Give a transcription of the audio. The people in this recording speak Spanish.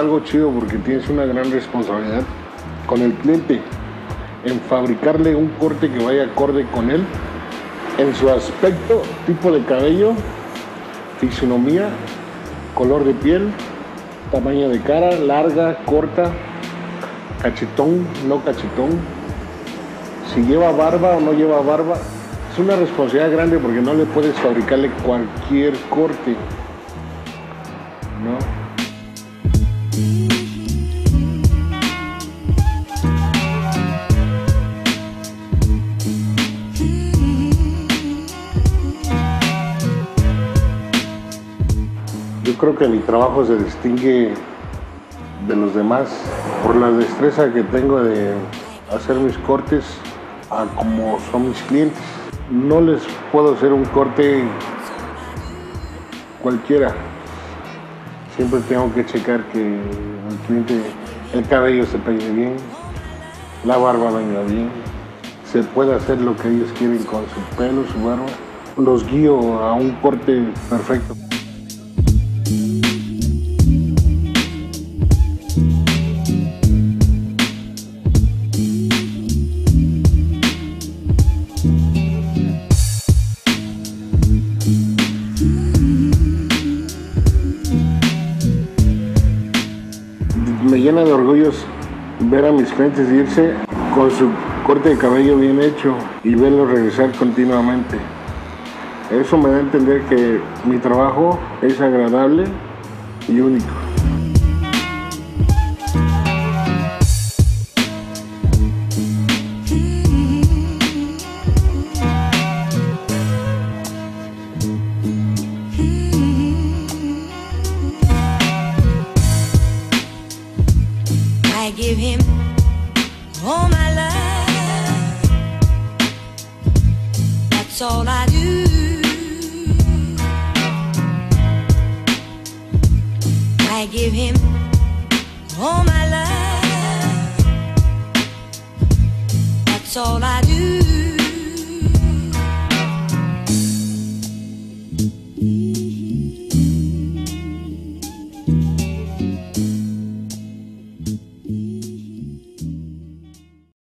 algo chido porque tienes una gran responsabilidad con el cliente en fabricarle un corte que vaya acorde con él en su aspecto, tipo de cabello, fisonomía, color de piel, tamaño de cara, larga, corta, cachetón, no cachetón, si lleva barba o no lleva barba. Es una responsabilidad grande porque no le puedes fabricarle cualquier corte, ¿no? Yo creo que mi trabajo se distingue de los demás por la destreza que tengo de hacer mis cortes a como son mis clientes. No les puedo hacer un corte cualquiera. Siempre tengo que checar que el cliente, el cabello se peine bien, la barba venga bien, se puede hacer lo que ellos quieren con su pelo, su barba. Los guío a un corte perfecto. Me llena de orgullo ver a mis clientes irse con su corte de cabello bien hecho y verlos regresar continuamente. Eso me da a entender que mi trabajo es agradable y único. I give him all my love. That's all I do. I give him